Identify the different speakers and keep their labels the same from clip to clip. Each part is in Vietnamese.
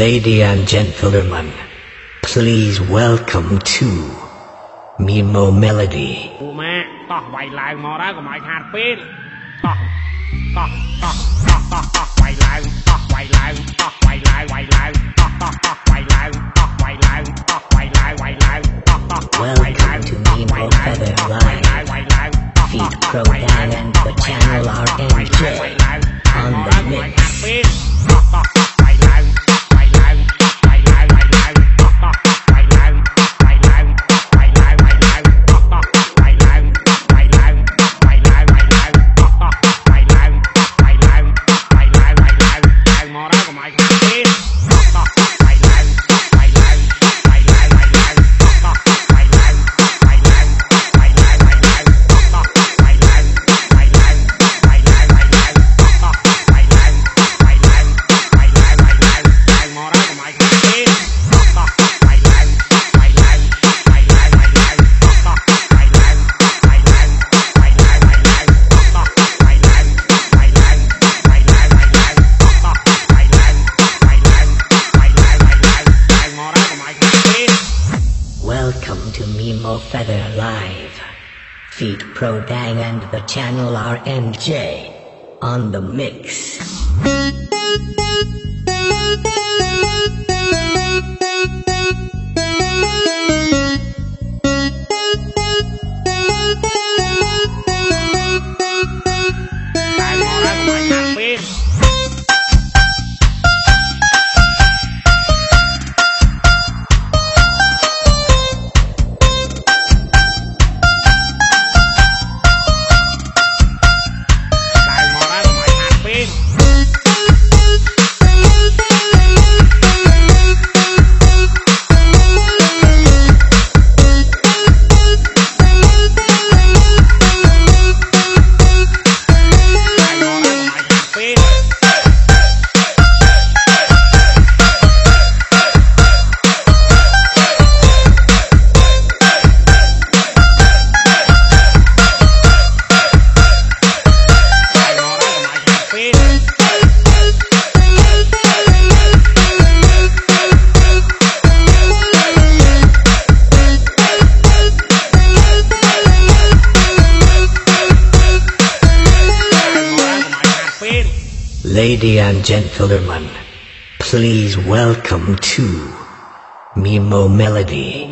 Speaker 1: Lady and gentlemen, please welcome to Mimo Melody. Welcome to Mimo Feather Live. Feed Pro Dan and the channel RNJ on the mix. Welcome to Mimo Feather Live. Feed Pro Dang and the channel RNJ on the mix. Lady and gentlemen, please welcome to Mimo Melody.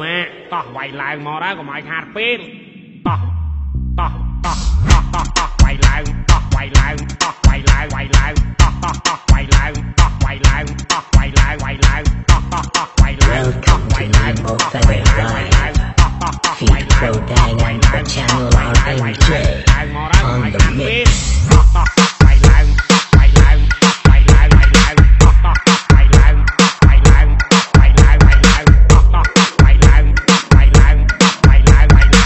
Speaker 1: Welcome to Mimo Feather Live. Feed Pro Dang and the channel RNJ on the mix.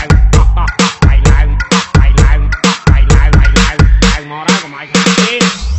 Speaker 2: More algo más.